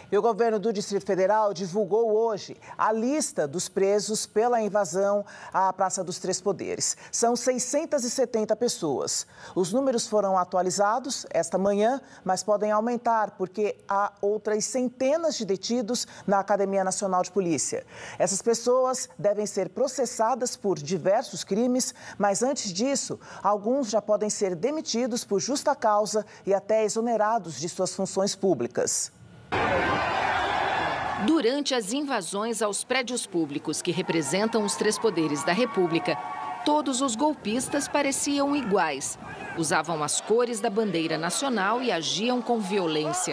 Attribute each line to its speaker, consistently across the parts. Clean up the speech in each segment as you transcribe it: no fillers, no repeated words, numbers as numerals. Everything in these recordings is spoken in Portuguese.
Speaker 1: E o governo do Distrito Federal divulgou hoje a lista dos presos pela invasão à Praça dos Três Poderes. São 670 pessoas. Os números foram atualizados esta manhã, mas podem aumentar porque há outras centenas de detidos na Academia Nacional de Polícia. Essas pessoas devem ser processadas por diversos crimes, mas antes disso, alguns já podem ser demitidos por justa causa e até exonerados de suas funções públicas.
Speaker 2: Durante as invasões aos prédios públicos que representam os três poderes da República, todos os golpistas pareciam iguais. Usavam as cores da bandeira nacional e agiam com violência.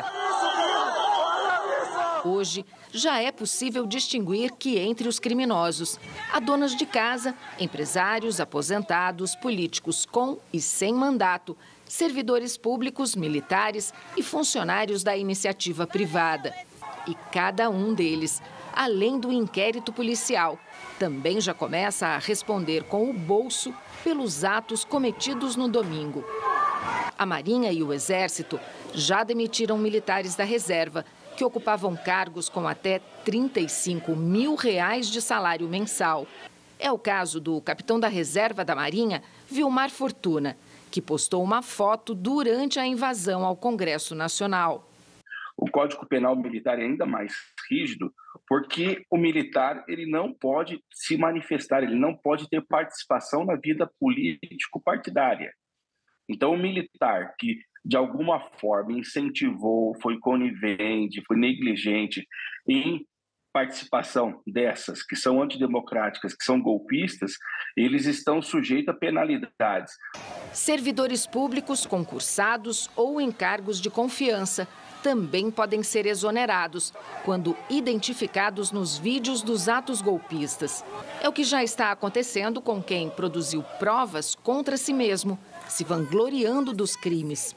Speaker 2: Hoje, já é possível distinguir que entre os criminosos há donas de casa, empresários, aposentados, políticos com e sem mandato, servidores públicos, militares e funcionários da iniciativa privada. E cada um deles, além do inquérito policial, também já começa a responder com o bolso pelos atos cometidos no domingo. A Marinha e o Exército já demitiram militares da reserva, que ocupavam cargos com até R$35 mil de salário mensal. É o caso do capitão da reserva da Marinha, Vilmar Fortuna, que postou uma foto durante a invasão ao Congresso Nacional.
Speaker 3: O Código Penal Militar é ainda mais rígido porque o militar ele não pode se manifestar, ele não pode ter participação na vida político-partidária. Então, o militar que, de alguma forma, incentivou, foi conivente, foi negligente em participação dessas, que são antidemocráticas, que são golpistas, eles estão sujeitos a penalidades.
Speaker 2: Servidores públicos, concursados ou em cargos de confiança também podem ser exonerados quando identificados nos vídeos dos atos golpistas. É o que já está acontecendo com quem produziu provas contra si mesmo, se vangloriando dos crimes.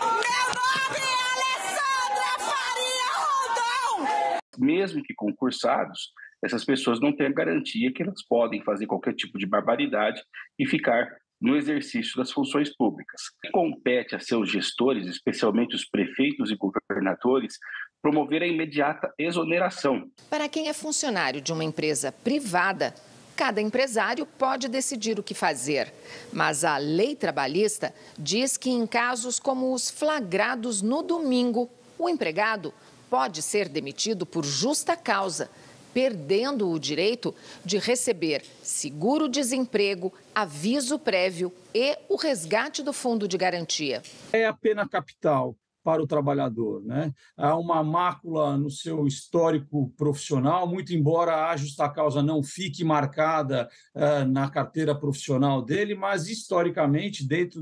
Speaker 3: Mesmo que concursados, essas pessoas não têm a garantia que elas podem fazer qualquer tipo de barbaridade e ficar no exercício das funções públicas. Compete a seus gestores, especialmente os prefeitos e governadores, promover a imediata exoneração.
Speaker 2: Para quem é funcionário de uma empresa privada, cada empresário pode decidir o que fazer. Mas a lei trabalhista diz que em casos como os flagrados no domingo, o empregado pode ser demitido por justa causa, perdendo o direito de receber seguro-desemprego, aviso prévio e o resgate do fundo de garantia.
Speaker 4: É a pena capital para o trabalhador, né? Há uma mácula no seu histórico profissional, muito embora a justa causa não fique marcada na carteira profissional dele, mas historicamente, dentro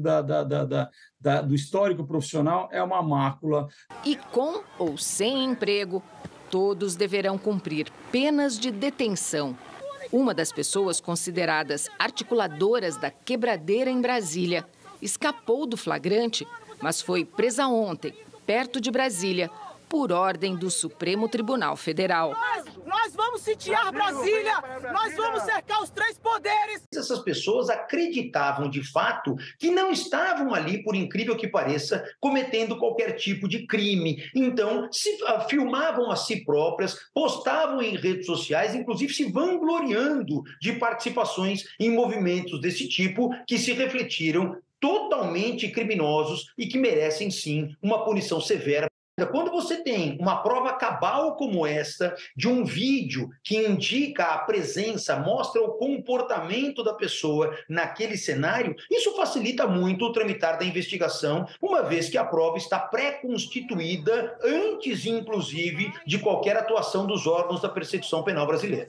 Speaker 4: do histórico profissional, é uma mácula.
Speaker 2: E com ou sem emprego, todos deverão cumprir penas de detenção. Uma das pessoas consideradas articuladoras da quebradeira em Brasília escapou do flagrante, mas foi presa ontem, perto de Brasília, por ordem do Supremo Tribunal Federal.
Speaker 5: Nós vamos sitiar Brasília, nós vamos cercar os três poderes.
Speaker 6: Essas pessoas acreditavam, de fato, que não estavam ali, por incrível que pareça, cometendo qualquer tipo de crime. Então, se filmavam a si próprias, postavam em redes sociais, inclusive se vangloriando de participações em movimentos desse tipo, que se refletiram totalmente criminosos e que merecem, sim, uma punição severa. Quando você tem uma prova cabal como esta, de um vídeo que indica a presença, mostra o comportamento da pessoa naquele cenário, isso facilita muito o tramitar da investigação, uma vez que a prova está pré-constituída antes, inclusive, de qualquer atuação dos órgãos da persecução penal brasileira.